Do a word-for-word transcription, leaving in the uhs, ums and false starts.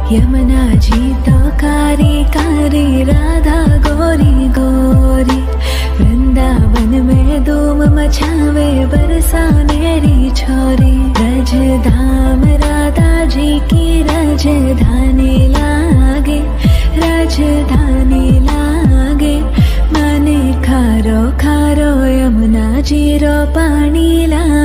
यमुना जी तो कारी कारी, राधा गोरी गोरी। वृंदावन में धूम मचावे, बरसानेरी छोरी। रज धाम राधा जी की राजधानी लागे, राजधानी लागे। माने खारो खारो यमुना जी रो पानी लागे।